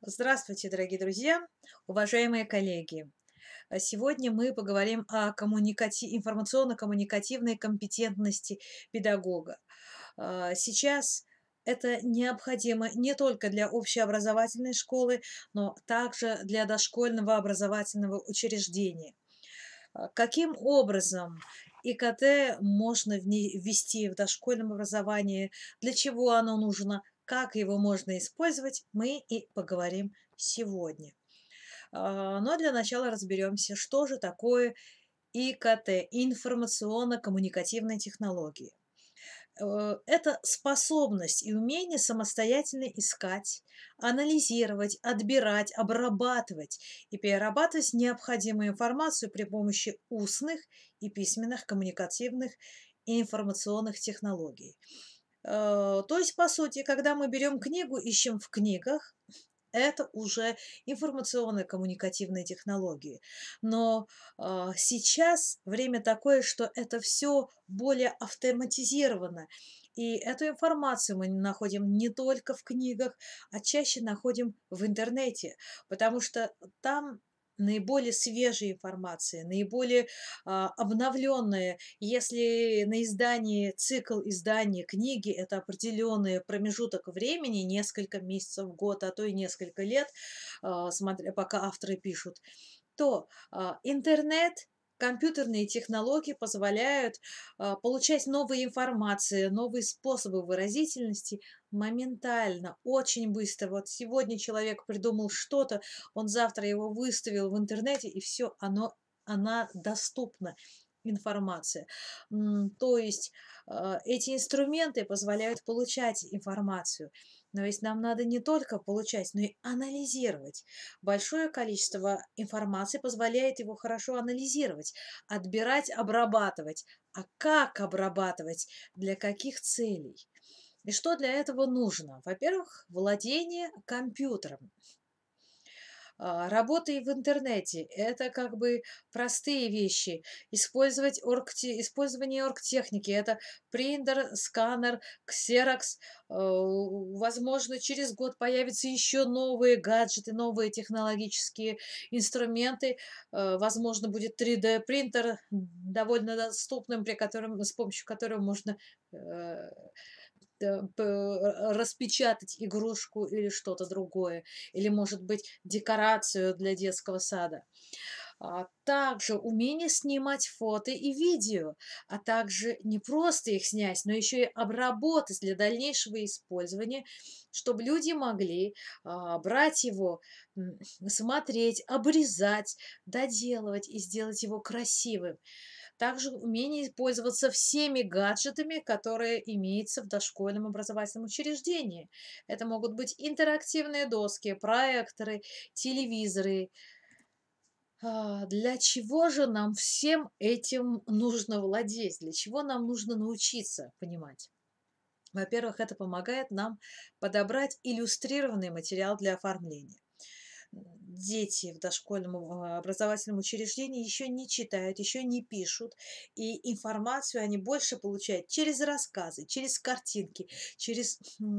Здравствуйте, дорогие друзья, уважаемые коллеги. Сегодня мы поговорим о информационно-коммуникативной компетентности педагога. Сейчас это необходимо не только для общеобразовательной школы, но также для дошкольного образовательного учреждения. Каким образом ИКТ можно ввести в дошкольном образовании, для чего оно нужно, как его можно использовать, мы и поговорим сегодня. Но для начала разберемся, что же такое ИКТ, информационно-коммуникативные технологии. Это способность и умение самостоятельно искать, анализировать, отбирать, обрабатывать и перерабатывать необходимую информацию при помощи устных и письменных коммуникативных и информационных технологий. То есть, по сути, когда мы берем книгу, ищем в книгах, это уже информационные коммуникативные технологии. Но сейчас время такое, что это все более автоматизировано. И эту информацию мы находим не только в книгах, а чаще находим в интернете, потому что там наиболее свежая информация, наиболее обновленная. Если на издании, цикл издания книги — это определенный промежуток времени, несколько месяцев, год, а то и несколько лет, смотря пока авторы пишут, то интернет, компьютерные технологии позволяют получать новые информации, новые способы выразительности моментально, очень быстро. Вот сегодня человек придумал что-то, он завтра его выставил в интернете, и все, она доступна, информация. То есть эти инструменты позволяют получать информацию. Но ведь нам надо не только получать, но и анализировать. Большое количество информации позволяет его хорошо анализировать, отбирать, обрабатывать. А как обрабатывать? Для каких целей? И что для этого нужно? Во-первых, владение компьютером. Работа в интернете — это как бы простые вещи. Использование оргтехники — это принтер, сканер, ксерокс. Возможно, через год появятся еще новые гаджеты, новые технологические инструменты. Возможно, будет 3D-принтер довольно доступным, с помощью которого можно э, распечатать игрушку или что-то другое, или, может быть, декорацию для детского сада. Также умение снимать фото и видео, а также не просто их снять, но еще и обработать для дальнейшего использования, чтобы люди могли брать его, смотреть, обрезать, доделывать и сделать его красивым. Также умение пользоваться всеми гаджетами, которые имеются в дошкольном образовательном учреждении. Это могут быть интерактивные доски, проекторы, телевизоры. Для чего же нам всем этим нужно владеть? Для чего нам нужно научиться понимать? Во-первых, это помогает нам подобрать иллюстрированный материал для оформления. Дети в дошкольном образовательном учреждении еще не читают, еще не пишут, и информацию они больше получают через рассказы, через картинки, через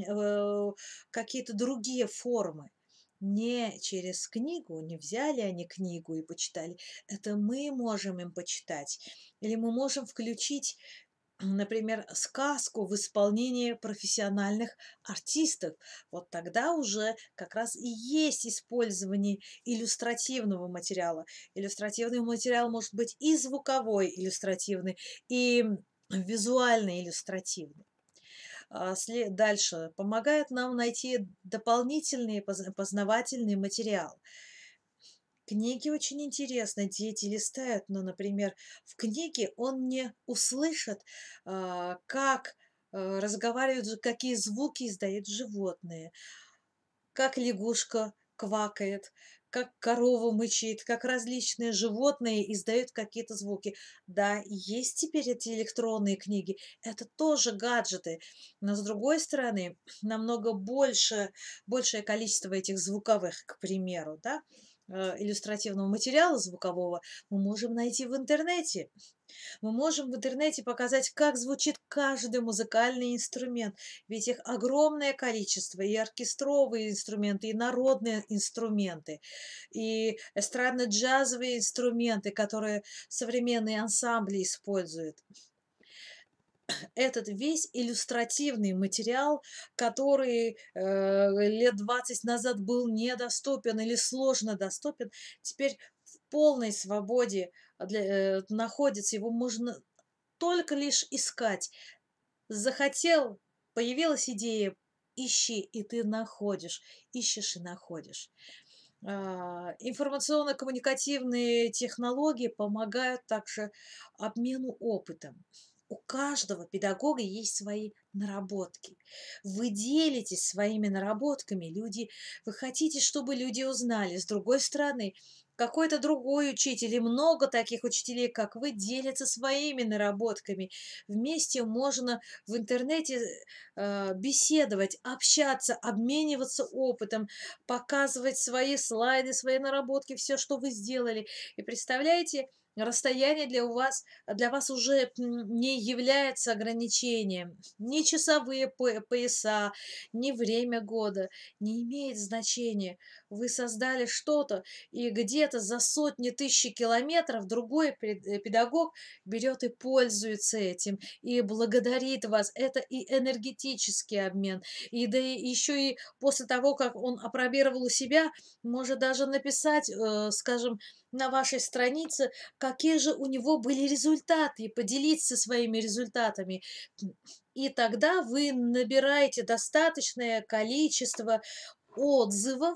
какие-то другие формы. Не через книгу, не взяли они книгу и почитали. Это мы можем им почитать. Или мы можем включить, например, сказку в исполнении профессиональных артистов. Вот тогда уже как раз и есть использование иллюстративного материала. Иллюстративный материал может быть и звуковой иллюстративный, и визуальный иллюстративный. Дальше. Помогает нам найти дополнительный познавательный материал. Книги очень интересно, дети листают, но, например, в книге он не услышит, как разговаривают, какие звуки издают животные, как лягушка квакает, как корова мычит, как различные животные издают какие-то звуки. Да, есть теперь эти электронные книги, это тоже гаджеты, но с другой стороны, намного большее количество этих звуковых, к примеру, да. иллюстративного материала звукового мы можем найти в интернете. Мы можем в интернете показать, как звучит каждый музыкальный инструмент, ведь их огромное количество, и оркестровые инструменты, и народные инструменты, и эстрадно-джазовые инструменты, которые современные ансамбли используют. Этот весь иллюстративный материал, который лет 20 назад был недоступен или сложно доступен, теперь в полной свободе находится. Его можно только лишь искать. Захотел, появилась идея, ищи, и ты находишь, ищешь и находишь. Информационно-коммуникативные технологии помогают также обмену опытом. У каждого педагога есть свои наработки. Вы делитесь своими наработками, вы хотите, чтобы люди узнали. С другой стороны, какой-то другой учитель и много таких учителей, как вы, делятся своими наработками. Вместе можно в интернете беседовать, общаться, обмениваться опытом, показывать свои слайды, свои наработки, все, что вы сделали. И представляете, расстояние для вас уже не является ограничением. Ни часовые пояса, ни время года не имеет значения. Вы создали что-то, и где-то за сотни тысяч километров другой педагог берет и пользуется этим, и благодарит вас. Это и энергетический обмен, и да и еще и после того, как он опробировал у себя, может даже написать, скажем, на вашей странице, какие же у него были результаты, и поделиться своими результатами. И тогда вы набираете достаточное количество отзывов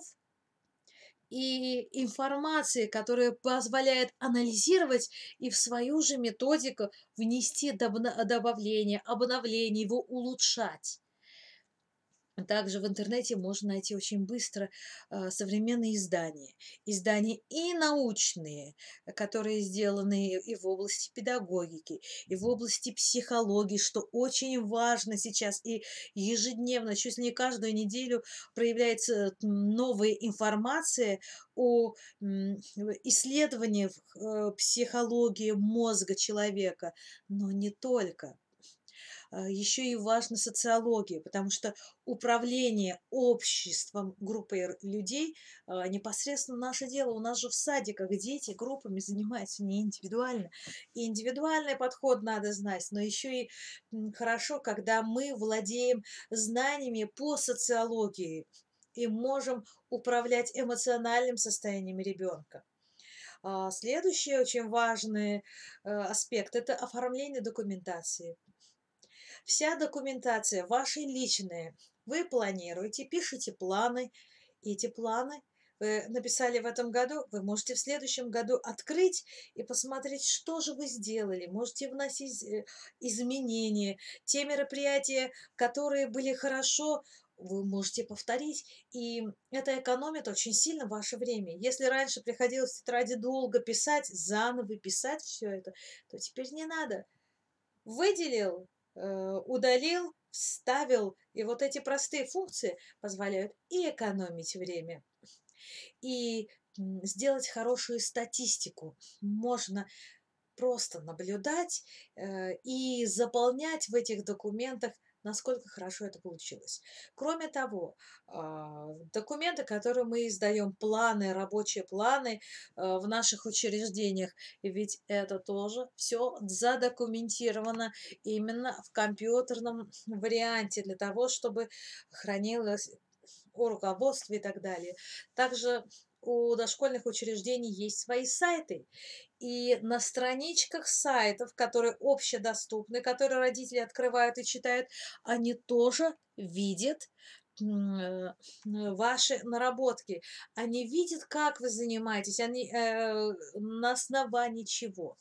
и информации, которая позволяет анализировать и в свою же методику внести добавление, обновление, его улучшать. Также в интернете можно найти очень быстро современные издания. Издания и научные, которые сделаны и в области педагогики, и в области психологии, что очень важно сейчас. И ежедневно, чуть ли не каждую неделю проявляется новая информация о исследованиях психологии мозга человека, но не только. Еще и важна социология, потому что управление обществом, группой людей непосредственно наше дело. У нас же в садиках дети группами занимаются не индивидуально. И индивидуальный подход надо знать, но еще и хорошо, когда мы владеем знаниями по социологии и можем управлять эмоциональным состоянием ребенка. Следующий очень важный аспект – это оформление документации. Вся документация ваша личная. Вы планируете, пишете планы. И эти планы вы написали в этом году, вы можете в следующем году открыть и посмотреть, что же вы сделали. Можете вносить изменения. Те мероприятия, которые были хорошо, вы можете повторить, и это экономит очень сильно ваше время. Если раньше приходилось в тетради долго писать, заново писать все это, то теперь не надо. Выделил, удалил, вставил. И вот эти простые функции позволяют и экономить время, и сделать хорошую статистику. Можно просто наблюдать и заполнять в этих документах, насколько хорошо это получилось. Кроме того, документы, которые мы издаем, планы, рабочие планы в наших учреждениях, ведь это тоже все задокументировано именно в компьютерном варианте для того, чтобы хранилось о руководстве и так далее. Также у дошкольных учреждений есть свои сайты. И на страничках сайтов, которые общедоступны, которые родители открывают и читают, они тоже видят ваши наработки. Они видят, как вы занимаетесь, на основании чего.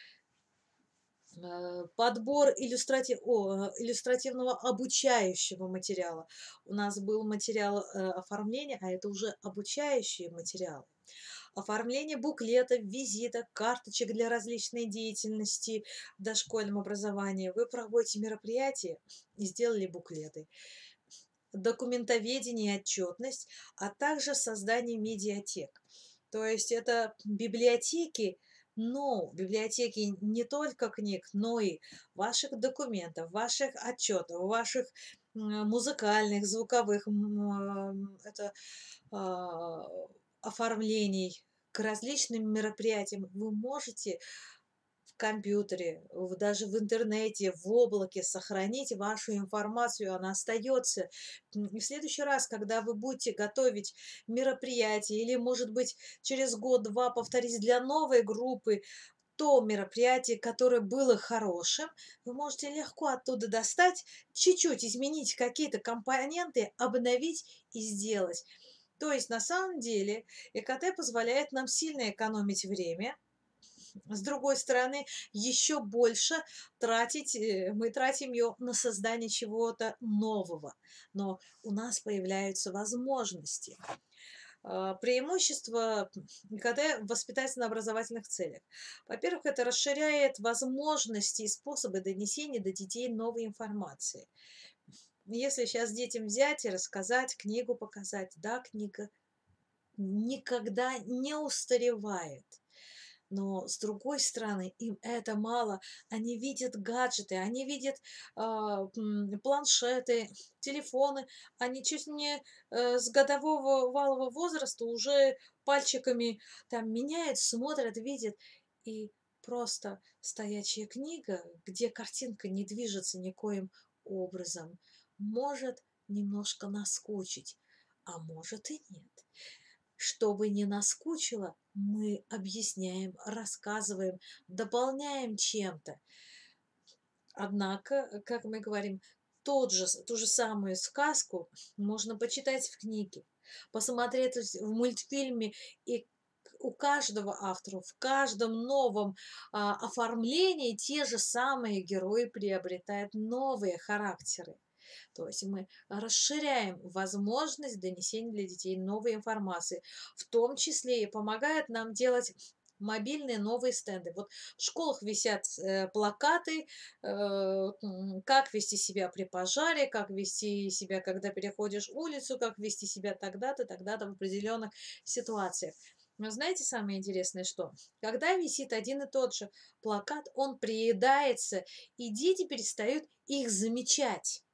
Подбор иллюстративного обучающего материала. У нас был материал оформления, а это уже обучающие материалы. Оформление буклетов, визиток, карточек для различной деятельности в дошкольном образовании. Вы проводите мероприятия и сделали буклеты. Документоведение и отчетность, а также создание медиатек. То есть это библиотеки, но библиотеки не только книг, но и ваших документов, ваших отчетов, ваших музыкальных, звуковых а, оформлений к различным мероприятиям. Вы можете в компьютере, даже в интернете, в облаке сохранить вашу информацию, она остается. И в следующий раз, когда вы будете готовить мероприятие или, может быть, через год-два повторить для новой группы то мероприятие, которое было хорошим, вы можете легко оттуда достать, чуть-чуть изменить какие-то компоненты, обновить и сделать. То есть на самом деле ЭКТ позволяет нам сильно экономить время. С другой стороны, еще больше мы тратим ее на создание чего-то нового, но у нас появляются возможности. Преимущество ИКТ в воспитательно-образовательных целях. Во-первых, это расширяет возможности и способы донесения до детей новой информации. Если сейчас детям взять и рассказать, книгу показать, да, книга никогда не устаревает. Но с другой стороны, им это мало. Они видят гаджеты, они видят планшеты, телефоны. Они чуть не с годового валового возраста уже пальчиками там меняют, смотрят, видят. И просто стоячая книга, где картинка не движется никоим образом, может немножко наскучить, а может и нет. Чтобы не наскучило, мы объясняем, рассказываем, дополняем чем-то. Однако, как мы говорим, ту же самую сказку можно почитать в книге, посмотреть в мультфильме, и у каждого автора, в каждом новом оформлении те же самые герои приобретают новые характеры. То есть мы расширяем возможность донесения для детей новой информации, в том числе и помогает нам делать мобильные новые стенды. Вот в школах висят плакаты, как вести себя при пожаре, как вести себя, когда переходишь улицу, как вести себя тогда-то в определенных ситуациях. Но знаете, самое интересное что? Когда висит один и тот же плакат, он приедается, и дети перестают их замечать.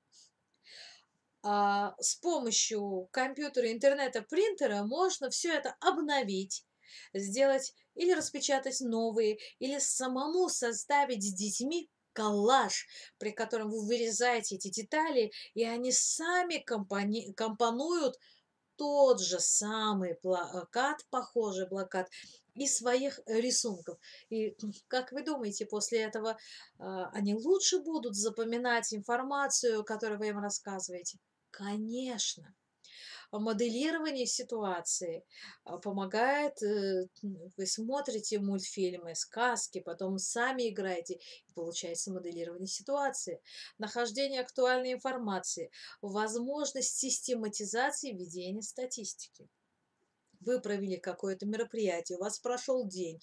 С помощью компьютера, интернета, принтера можно все это обновить, сделать или распечатать новые, или самому составить с детьми коллаж, при котором вы вырезаете эти детали, и они сами компонуют тот же самый плакат, похожий плакат, из своих рисунков. И как вы думаете, после этого они лучше будут запоминать информацию, которую вы им рассказываете? Конечно. Моделирование ситуации помогает, вы смотрите мультфильмы, сказки, потом сами играете, и получается моделирование ситуации, нахождение актуальной информации, возможность систематизации ведения статистики. Вы провели какое-то мероприятие, у вас прошел день,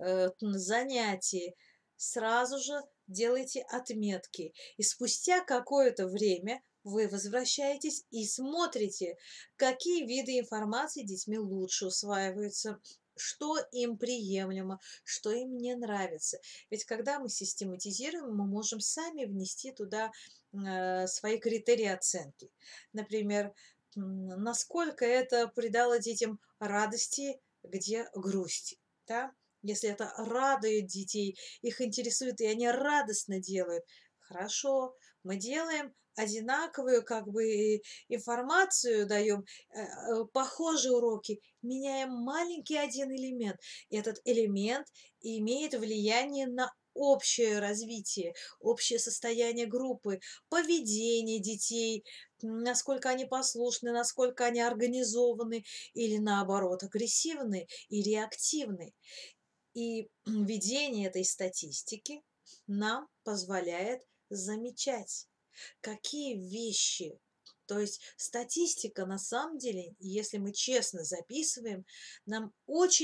занятие, сразу же делайте отметки. И спустя какое-то время вы возвращаетесь и смотрите, какие виды информации детьми лучше усваиваются, что им приемлемо, что им не нравится. Ведь когда мы систематизируем, мы можем сами внести туда свои критерии оценки. Например, насколько это придало детям радости, где грусть, да? Если это радует детей, их интересует, и они радостно делают, хорошо, мы делаем одинаковую как бы информацию, даем похожие уроки, меняем маленький один элемент. Этот элемент имеет влияние на общее развитие, общее состояние группы, поведение детей, насколько они послушны, насколько они организованы или наоборот агрессивны и реактивны. И ведение этой статистики нам позволяет замечать, какие вещи. То есть статистика на самом деле, если мы честно записываем, нам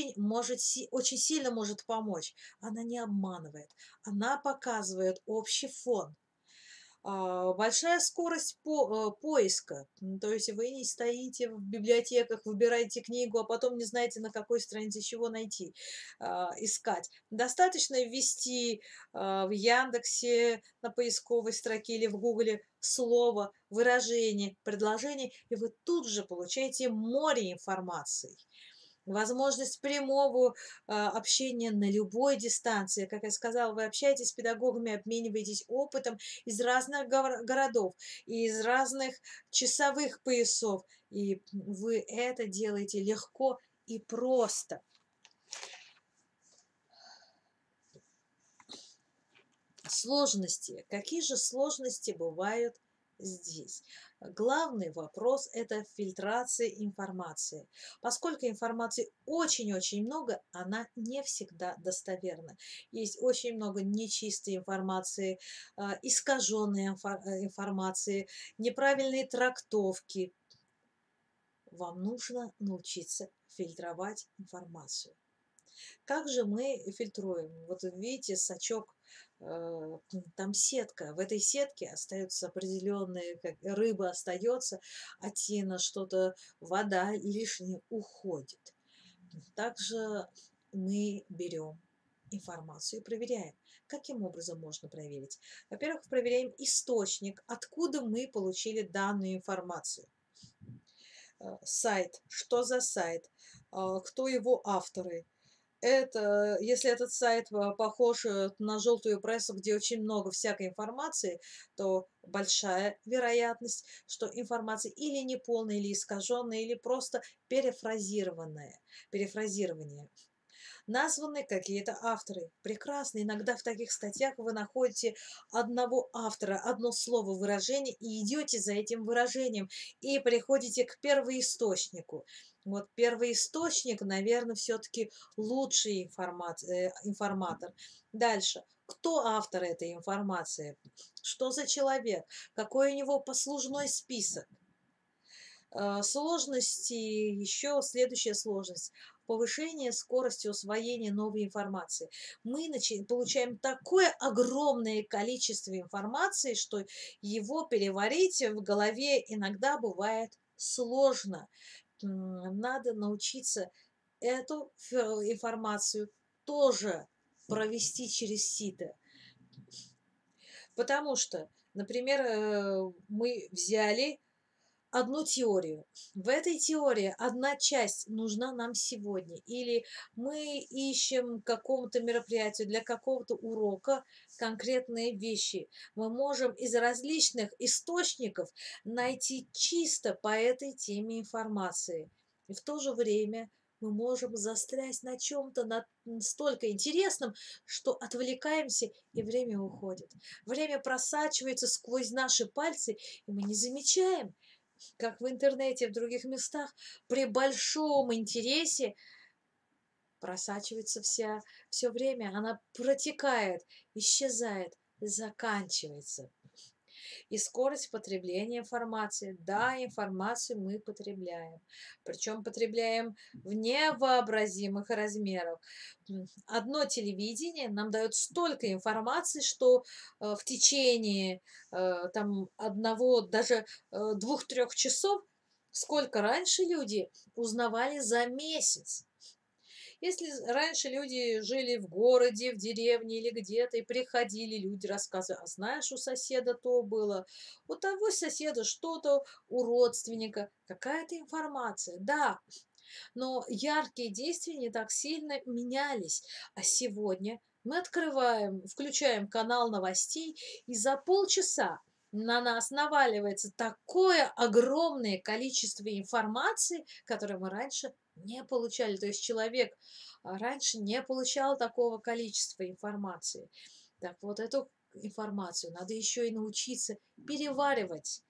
очень сильно может помочь. Она не обманывает, она показывает общий фон. Большая скорость поиска. То есть вы не стоите в библиотеках, выбираете книгу, а потом не знаете, на какой странице чего найти, искать. Достаточно ввести в Яндексе на поисковой строке или в Гугле слово, выражение, предложение, и вы тут же получаете море информации. Возможность прямого общения на любой дистанции. Как я сказала, вы общаетесь с педагогами, обмениваетесь опытом из разных городов, из разных часовых поясов. И вы это делаете легко и просто. Сложности. Какие же сложности бывают здесь? Главный вопрос – это фильтрация информации. Поскольку информации очень-очень много, она не всегда достоверна. Есть очень много нечистой информации, искаженной информации, неправильные трактовки. Вам нужно научиться фильтровать информацию. Как же мы фильтруем? Вот видите, сачок, там сетка. В этой сетке остаются определенные, как рыба остается, атина, что-то, вода лишняя уходит. Также мы берем информацию и проверяем. Каким образом можно проверить? Во-первых, проверяем источник, откуда мы получили данную информацию. Сайт, что за сайт, кто его авторы, если этот сайт похож на желтую прессу, где очень много всякой информации, то большая вероятность, что информация или неполная, или искаженная, или просто перефразирование. Названы какие-то авторы. Прекрасно. Иногда в таких статьях вы находите одного автора, одно слово, выражение, и идете за этим выражением, и приходите к первоисточнику. Вот первоисточник, наверное, все-таки лучший информатор. Дальше. Кто автор этой информации? Что за человек? Какой у него послужной список? Сложности, еще следующая сложность – повышение скорости усвоения новой информации. Мы получаем такое огромное количество информации, что его переварить в голове иногда бывает сложно. Надо научиться эту информацию тоже провести через сито. Потому что, например, мы взяли одну теорию. В этой теории одна часть нужна нам сегодня. Или мы ищем какому-то мероприятию для какого-то урока конкретные вещи. Мы можем из различных источников найти чисто по этой теме информации. И в то же время мы можем застрять на чем-то настолько интересном, что отвлекаемся, и время уходит. Время просачивается сквозь наши пальцы, и мы не замечаем, как в интернете, в других местах, при большом интересе просачивается все время, она протекает, исчезает, заканчивается. И скорость потребления информации. Да, информацию мы потребляем. Причем потребляем в невообразимых размерах. Одно телевидение нам дает столько информации, что в течение там одного, даже 2-3 часов, сколько раньше люди узнавали за месяц. Если раньше люди жили в городе, в деревне или где-то, и приходили люди рассказывали, а знаешь, у соседа то было, у того соседа что-то, у родственника, какая-то информация, да, но яркие действия не так сильно менялись. А сегодня мы открываем, включаем канал новостей, и за полчаса на нас наваливается такое огромное количество информации, которое мы раньше не получали. То есть человек раньше не получал такого количества информации. Так вот, эту информацию надо еще и научиться переваривать,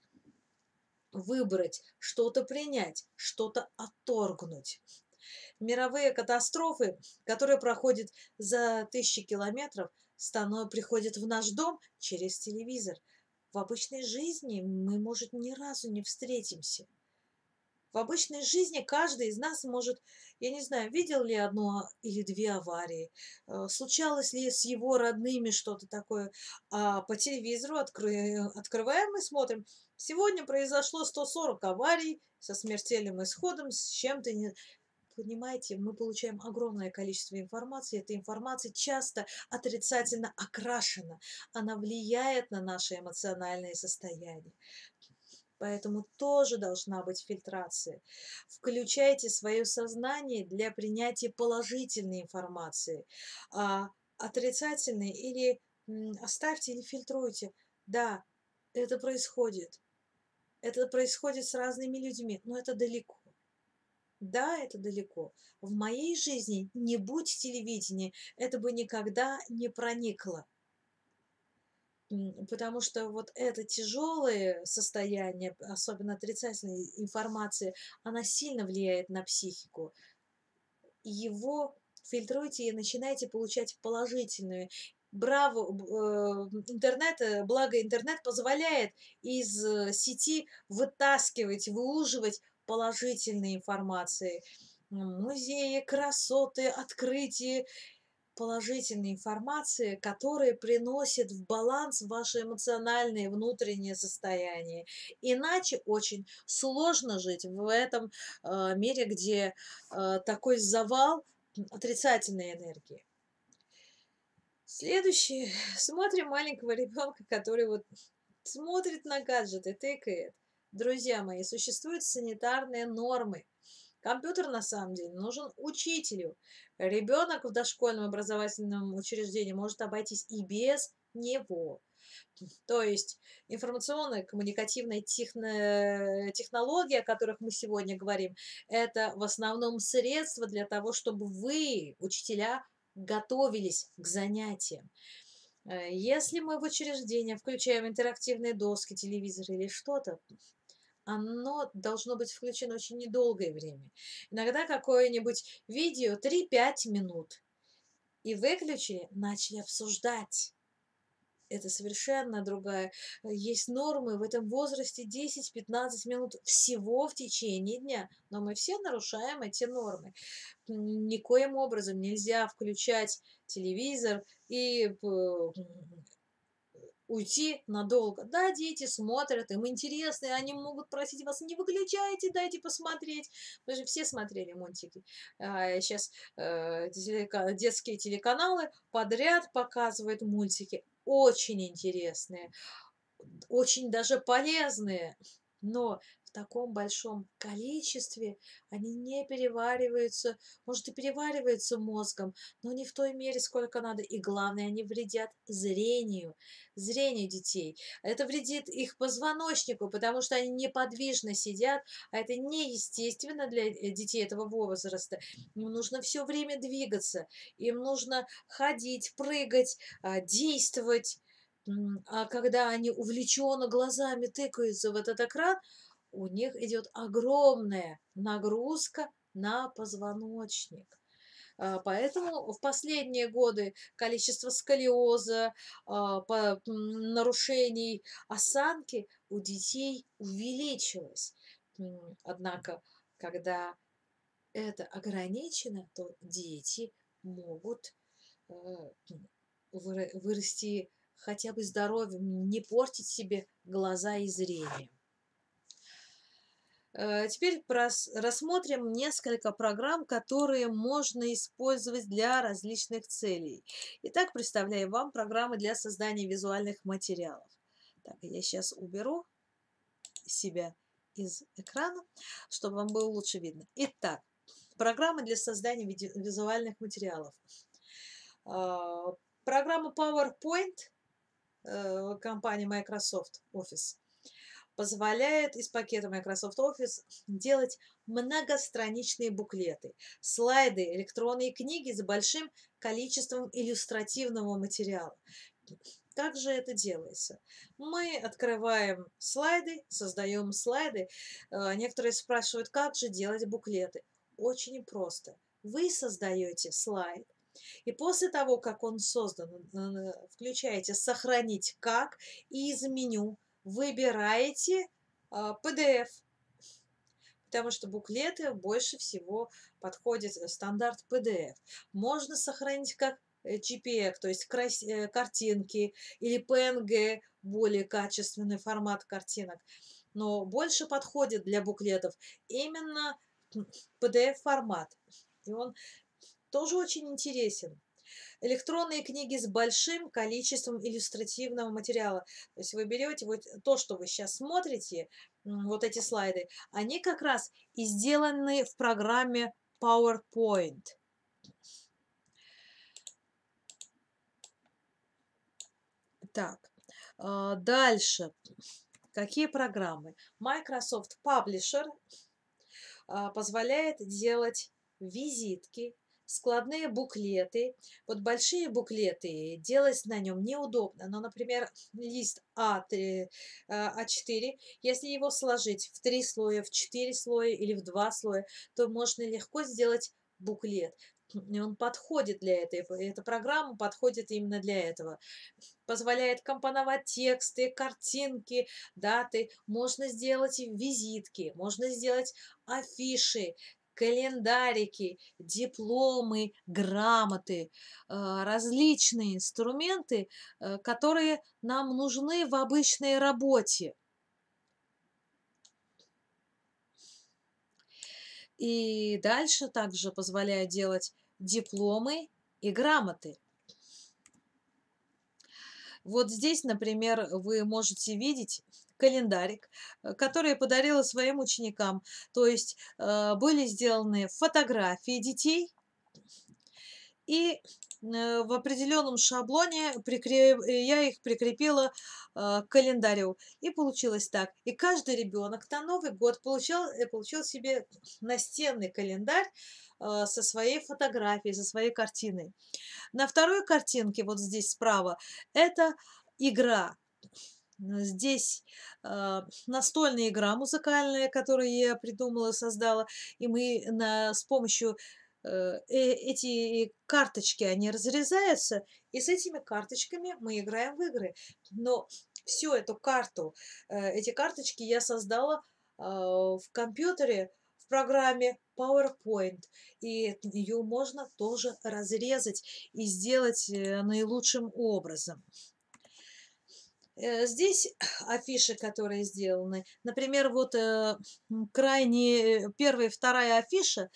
выбрать, что-то принять, что-то отторгнуть. Мировые катастрофы, которые проходят за тысячи километров, приходят в наш дом через телевизор. В обычной жизни мы, может, ни разу не встретимся. В обычной жизни каждый из нас может, я не знаю, видел ли одну или две аварии, случалось ли с его родными что-то такое, а по телевизору открываем и смотрим. Сегодня произошло 140 аварий со смертельным исходом, с чем-то не... Понимаете, мы получаем огромное количество информации. Эта информация часто отрицательно окрашена. Она влияет на наше эмоциональное состояние. Поэтому тоже должна быть фильтрация. Включайте свое сознание для принятия положительной информации, а отрицательной или оставьте или фильтруйте. Да, это происходит. Это происходит с разными людьми, но это далеко. Да, это далеко. В моей жизни, не будь телевидения, это бы никогда не проникло. Потому что вот это тяжелое состояние, особенно отрицательной информации, она сильно влияет на психику. Его фильтруйте и начинайте получать положительную. Браво, интернет, благо интернет позволяет из сети вытаскивать, выуживать положительные информации. Музеи, красоты, открытия, положительной информации, которая приносит в баланс ваше эмоциональное и внутреннее состояние. Иначе очень сложно жить в этом мире, где такой завал отрицательной энергии. Следующее. Смотрим маленького ребенка, который вот смотрит на гаджеты, тыкает. Друзья мои, существуют санитарные нормы. Компьютер на самом деле нужен учителю. Ребенок в дошкольном образовательном учреждении может обойтись и без него. То есть информационная коммуникативная технологии, о которых мы сегодня говорим, это в основном средство для того, чтобы вы, учителя, готовились к занятиям. Если мы в учреждение включаем интерактивные доски, телевизор или что-то, оно должно быть включено очень недолгое время. Иногда какое-нибудь видео 3-5 минут. И выключили, начали обсуждать. Это совершенно другая. Есть нормы в этом возрасте 10-15 минут всего в течение дня. Но мы все нарушаем эти нормы. Никоим образом нельзя включать телевизор и уйти надолго. Да, дети смотрят, им интересно, и они могут просить вас: не выключайте, дайте посмотреть. Мы же все смотрели мультики. Сейчас детские телеканалы подряд показывают мультики. Очень интересные, очень даже полезные, но в таком большом количестве они не перевариваются, может, и перевариваются мозгом, но не в той мере, сколько надо. И главное, они вредят зрению детей. Это вредит их позвоночнику, потому что они неподвижно сидят, а это неестественно для детей этого возраста. Им нужно все время двигаться, им нужно ходить, прыгать, действовать. А когда они увлеченно глазами тыкаются в этот экран, у них идет огромная нагрузка на позвоночник. Поэтому в последние годы количество сколиоза, нарушений осанки у детей увеличилось. Однако, когда это ограничено, то дети могут э, вырасти хотя бы здоровым, не портить себе глаза и зрение. Теперь рассмотрим несколько программ, которые можно использовать для различных целей. Итак, представляю вам программы для создания визуальных материалов. Так, я сейчас уберу себя из экрана, чтобы вам было лучше видно. Итак, программы для создания визуальных материалов. Программа PowerPoint компании Microsoft Office позволяет из пакета Microsoft Office делать многостраничные буклеты, слайды, электронные книги с большим количеством иллюстративного материала. Как же это делается? Мы открываем слайды, создаем слайды. Некоторые спрашивают, как же делать буклеты. Очень просто. Вы создаете слайд, и после того, как он создан, включаете «Сохранить как» и из меню выбираете PDF. потому что буклеты больше всего подходит стандарт PDF. Можно сохранить как JPEG, то есть картинки, или PNG, более качественный формат картинок. Но больше подходит для буклетов именно PDF-формат. И он тоже очень интересен. Электронные книги с большим количеством иллюстративного материала. То есть вы берете вот то, что вы сейчас смотрите, вот эти слайды, они как раз и сделаны в программе PowerPoint. Так, дальше. Какие программы? Microsoft Publisher позволяет делать визитки, складные буклеты. Вот большие буклеты делать на нем неудобно. Но, например, лист А4, если его сложить в 3 слоя, в 4 слоя или в 2 слоя, то можно легко сделать буклет. И он подходит для этого. Эта программа подходит именно для этого. Позволяет компоновать тексты, картинки, даты. Можно сделать и визитки, можно сделать афиши, календарики, дипломы, грамоты, различные инструменты, которые нам нужны в обычной работе. И дальше также позволяет делать дипломы и грамоты. Вот здесь, например, вы можете видеть календарик, который я подарила своим ученикам. То есть были сделаны фотографии детей, и в определенном шаблоне я их прикрепила к календарю. И получилось так. И каждый ребенок на Новый год получил себе настенный календарь со своей фотографией, со своей картиной. На второй картинке, вот здесь справа, это игра. Здесь настольная игра музыкальная, которую я придумала, создала, и мы с помощью эти карточки, они разрезаются, и с этими карточками мы играем в игры. Но всю эту карту, эти карточки я создала в компьютере в программе PowerPoint, и ее можно тоже разрезать и сделать наилучшим образом. Здесь афиши, которые сделаны. Например, вот крайне первая и вторая афиша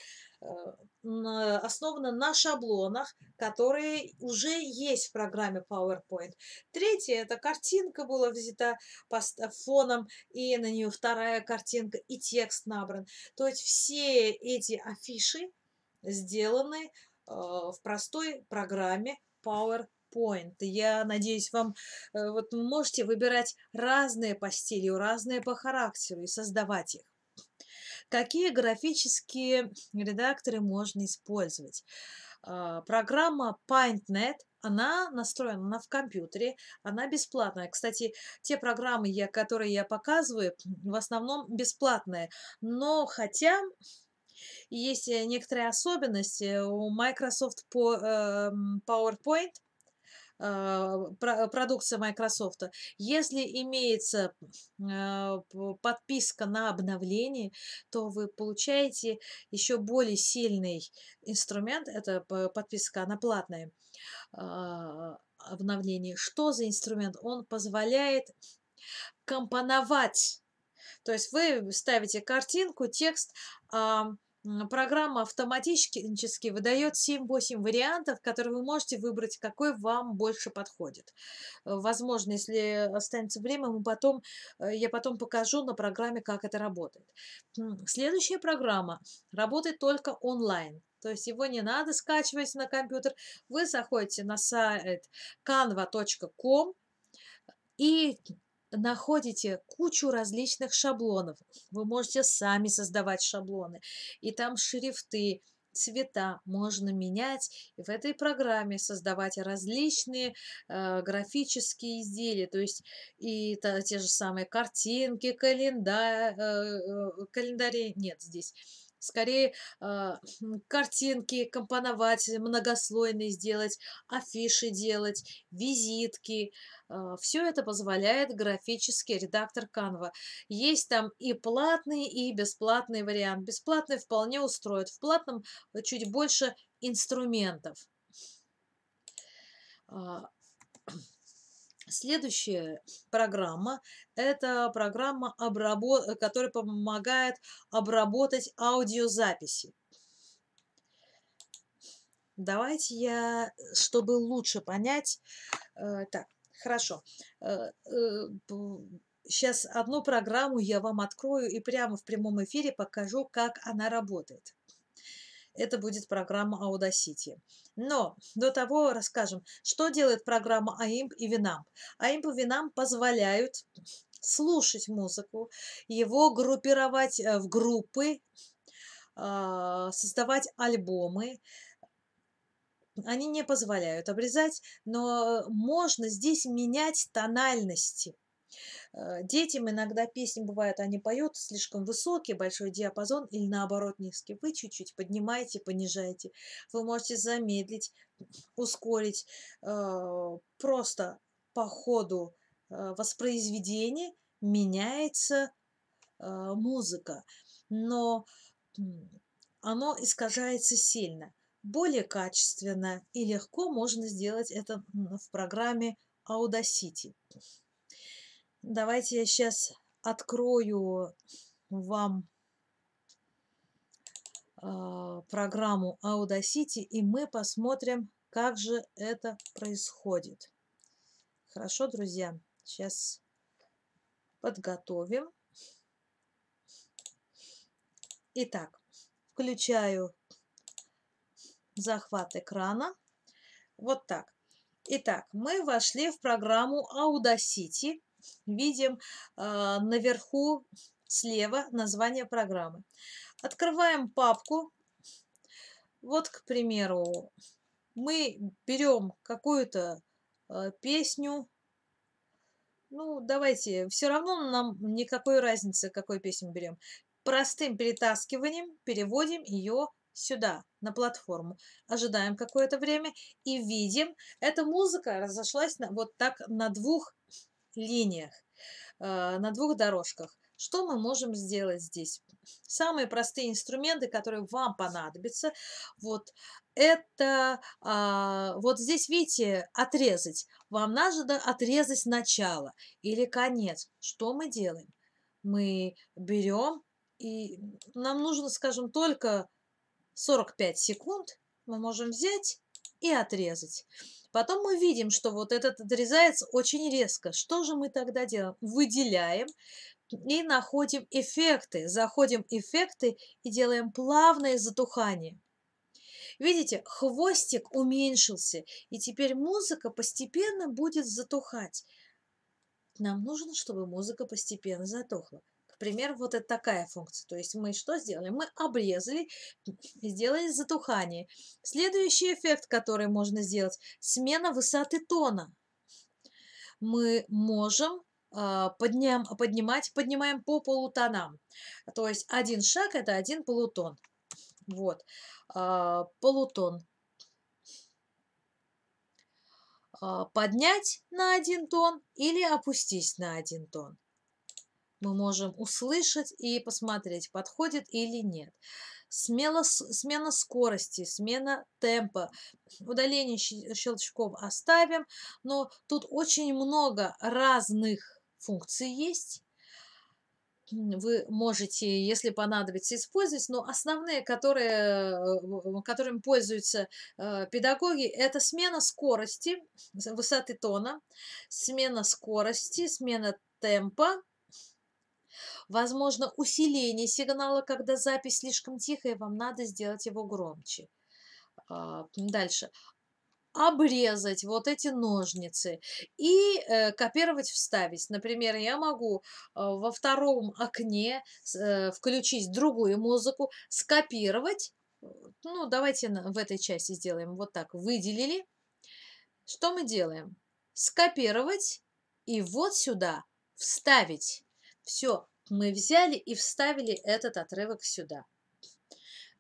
основана на шаблонах, которые уже есть в программе PowerPoint. Третья — это картинка была взята фоном, и на нее вторая картинка, и текст набран. То есть все эти афиши сделаны в простой программе PowerPoint. Я надеюсь, вам вот можете выбирать разные по стилю, разные по характеру и создавать их. Какие графические редакторы можно использовать? Программа PaintNet, она в компьютере, она бесплатная. Кстати, те программы, которые я показываю, в основном бесплатные. Но хотя есть некоторые особенности у Microsoft по PowerPoint, продукция Майкрософта. Если имеется подписка на обновление, то вы получаете еще более сильный инструмент. Это подписка, она платная. Обновление. Что за инструмент? Он позволяет компоновать. То есть вы ставите картинку, текст, программа автоматически выдает 7-8 вариантов, которые вы можете выбрать, какой вам больше подходит. Возможно, если останется время, я потом покажу на программе, как это работает. Следующая программа работает только онлайн. То есть его не надо скачивать на компьютер. Вы заходите на сайт canva.com и находите кучу различных шаблонов. Вы можете сами создавать шаблоны. И там шрифты, цвета можно менять. И в этой программе создавать различные графические изделия. То есть и те же самые картинки, календари нет здесь. скорее картинки компоновать, многослойные сделать, афиши делать, визитки. Все это позволяет графический редактор Canva. Есть там и платный, и бесплатный вариант. Бесплатный вполне устроит. В платном чуть больше инструментов. А, Следующая программа — это программа, которая помогает обработать аудиозаписи. Давайте я, чтобы лучше понять, так, хорошо. Сейчас одну программу я вам открою и прямо в прямом эфире покажу, как она работает. Это будет программа Audacity. Но до того расскажем, что делает программа AIMP и Winamp. AIMP и Winamp позволяют слушать музыку, его группировать в группы, создавать альбомы. Они не позволяют обрезать, но можно здесь менять тональности. Детям иногда песни бывают, они поют слишком высокий, большой диапазон или наоборот низкий. Вы чуть-чуть поднимаете, понижаете. Вы можете замедлить, ускорить. Просто по ходу воспроизведения меняется музыка, но оно искажается сильно. Более качественно и легко можно сделать это в программе Audacity. Давайте я сейчас открою вам программу Audacity, и мы посмотрим, как же это происходит. Хорошо, друзья, сейчас подготовим. Итак, включаю захват экрана. Вот так. Итак, мы вошли в программу Audacity. Видим наверху слева название программы. Открываем папку. Вот, к примеру, мы берем какую-то песню. Ну, давайте, все равно нам никакой разницы, какую песню берем. Простым перетаскиванием переводим ее сюда, на платформу. Ожидаем какое-то время и видим, эта музыка разошлась вот так на двух линиях, на двух дорожках. Что мы можем сделать здесь? Самые простые инструменты, которые вам понадобятся, вот это, вот здесь, видите, отрезать. Вам надо отрезать начало или конец. Что мы делаем? Мы берем, и нам нужно, скажем, только 45 секунд. Мы можем взять и отрезать. Потом мы видим, что вот этот отрезается очень резко. Что же мы тогда делаем? Выделяем и находим эффекты. Заходим в эффекты и делаем плавное затухание. Видите, хвостик уменьшился, и теперь музыка постепенно будет затухать. Нам нужно, чтобы музыка постепенно затухла. К примеру, вот это такая функция. То есть мы что сделали? Мы обрезали, сделали затухание. Следующий эффект, который можно сделать — смена высоты тона. Мы можем поднимаем по полутонам. То есть один шаг — это один полутон. Вот. Полутон. Поднять на один тон или опустить на один тон. Мы можем услышать и посмотреть, подходит или нет. Смена скорости, смена темпа, удаление щелчков оставим, но тут очень много разных функций есть. Вы можете, если понадобится, использовать, но основные, которыми пользуются педагоги, это смена скорости, высоты тона, смена скорости, смена темпа, возможно, усиление сигнала, когда запись слишком тихая, вам надо сделать его громче. Дальше. Обрезать вот эти ножницы и копировать, вставить. Например, я могу во втором окне включить другую музыку, скопировать. Ну, давайте в этой части сделаем вот так. Выделили. Что мы делаем? Скопировать и вот сюда вставить. Все, мы взяли и вставили этот отрывок сюда.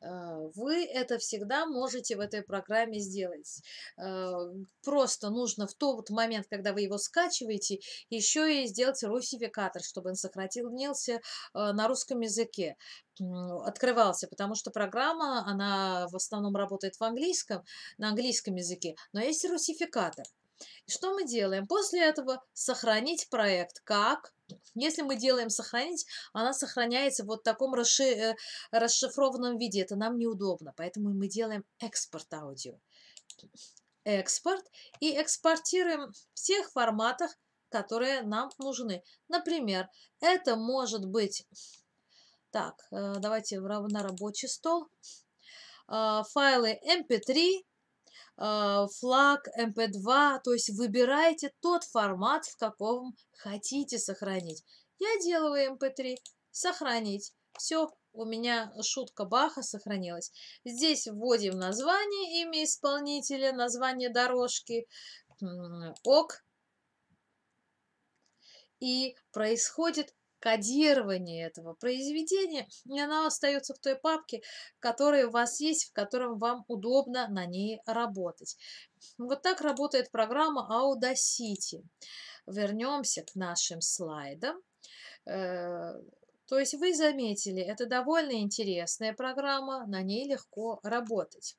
Вы это всегда можете в этой программе сделать. Э, Просто нужно в тот момент, когда вы его скачиваете, еще и сделать русификатор, чтобы он сохранился на русском языке, открывался, потому что программа, она в основном работает в английском, на английском языке, но есть русификатор. И что мы делаем? После этого сохранить проект. Как? Если мы делаем сохранить, она сохраняется вот в таком расшифрованном виде. Это нам неудобно, поэтому мы делаем экспорт аудио. Экспорт и экспортируем в тех форматах, которые нам нужны. Например, это может быть, так, давайте на рабочий стол, файлы MP3, флаг, MP2, то есть выбирайте тот формат, в каком хотите сохранить. Я делаю MP3, сохранить. Все, у меня шутка Баха сохранилась. Здесь вводим название, имя исполнителя, название дорожки, ок, и происходит кодирование этого произведения, и оно остается в той папке, которая у вас есть, в котором вам удобно на ней работать. Вот так работает программа Audacity. Вернемся к нашим слайдам. Э, То есть вы заметили, это довольно интересная программа, на ней легко работать.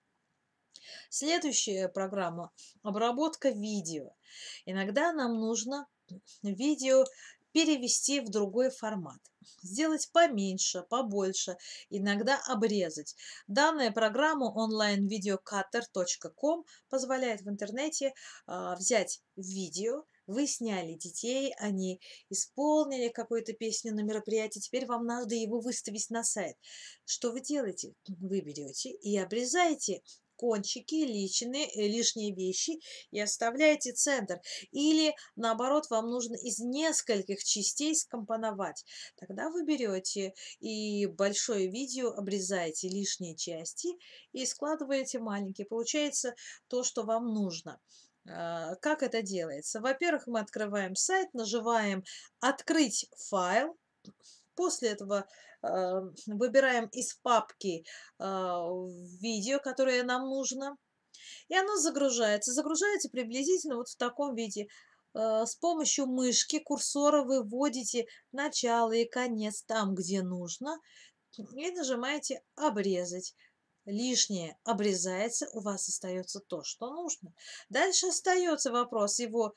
Следующая программа — обработка видео. Иногда нам нужно видео перевести в другой формат. Сделать поменьше, побольше, иногда обрезать. Данная программа onlinevideocutter.com позволяет в интернете взять видео, вы сняли детей, они исполнили какую-то песню на мероприятии, теперь вам надо его выставить на сайт. Что вы делаете? Вы берете и обрезаете кончики, лишние вещи и оставляете центр. Или, наоборот, вам нужно из нескольких частей скомпоновать. Тогда вы берете и большое видео обрезаете лишние части и складываете маленькие. Получается то, что вам нужно. Как это делается? Во-первых, мы открываем сайт, нажимаем «Открыть файл». После этого выбираем из папки видео, которое нам нужно. И оно загружается. Загружается приблизительно вот в таком виде. С помощью мышки, курсора вы вводите начало и конец там, где нужно, и нажимаете «Обрезать». Лишнее обрезается, у вас остается то, что нужно. Дальше остается вопрос его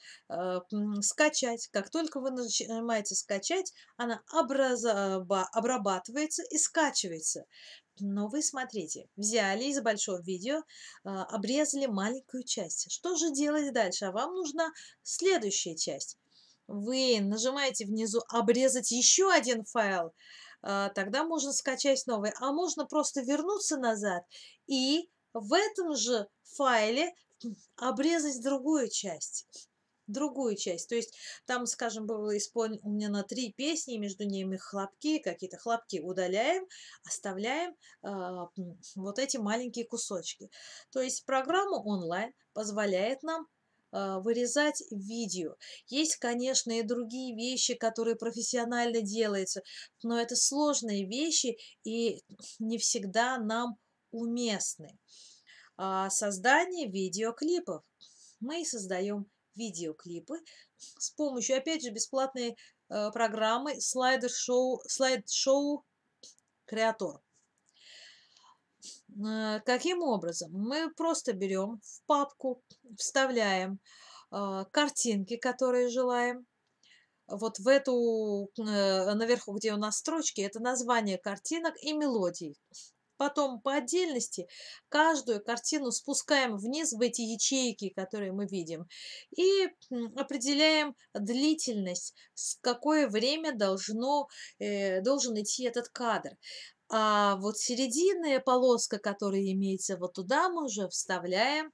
скачать. Как только вы нажимаете «Скачать», она обрабатывается и скачивается. Но вы смотрите, взяли из большого видео, обрезали маленькую часть. Что же делать дальше? А вам нужна следующая часть. Вы нажимаете внизу «Обрезать еще один файл», тогда можно скачать новый. А можно просто вернуться назад и в этом же файле обрезать другую часть. Другую часть. То есть там, скажем, было исполнено 3 песни, между ними хлопки, какие-то хлопки удаляем, оставляем вот эти маленькие кусочки. То есть программа онлайн позволяет нам вырезать видео. Есть, конечно, и другие вещи, которые профессионально делаются, но это сложные вещи и не всегда нам уместны. Создание видеоклипов. Мы создаем видеоклипы с помощью, опять же, бесплатной программы слайд-шоу Креатор. Каким образом? Мы просто берем в папку, вставляем картинки, которые желаем. Вот в эту, наверху, где у нас строчки, это название картинок и мелодий. Потом по отдельности каждую картину спускаем вниз в эти ячейки, которые мы видим, и определяем длительность, с какое время должен идти этот кадр. А вот серединная полоска, которая имеется, вот туда мы уже вставляем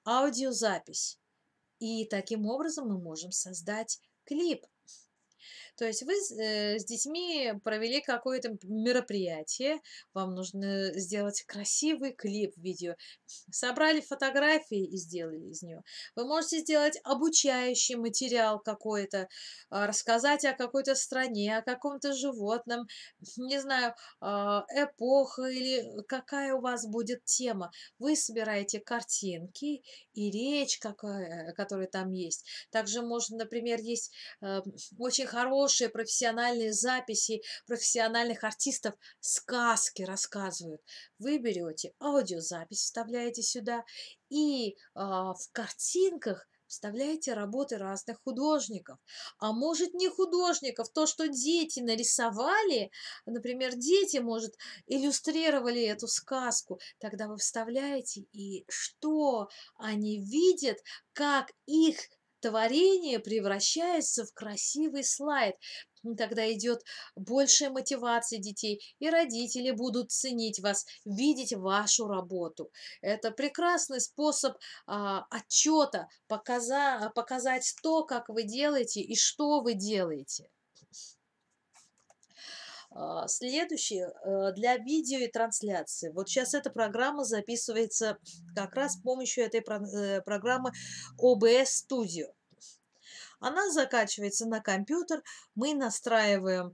аудиозапись. И таким образом мы можем создать клип. То есть вы с детьми провели какое-то мероприятие, вам нужно сделать красивый клип, видео, собрали фотографии и сделали из нее. Вы можете сделать обучающий материал какой-то, рассказать о какой-то стране, о каком-то животном, не знаю, эпоха или какая у вас будет тема. Вы собираете картинки и речь, какая, которая там есть. Также можно, например, есть очень хорошие профессиональные записи профессиональных артистов, сказки рассказывают. Вы берете аудиозапись, вставляете сюда, и в картинках вставляете работы разных художников. А может, не художников, то, что дети нарисовали, например, дети, может, иллюстрировали эту сказку, тогда вы вставляете, и что они видят, как их творение превращается в красивый слайд. Тогда идет большая мотивация детей, и родители будут ценить вас, видеть вашу работу. Это прекрасный способ отчета, показать то, как вы делаете и что вы делаете. Следующее, для видео и трансляции. Вот сейчас эта программа записывается как раз с помощью этой программы OBS Studio. Она закачивается на компьютер, мы настраиваем,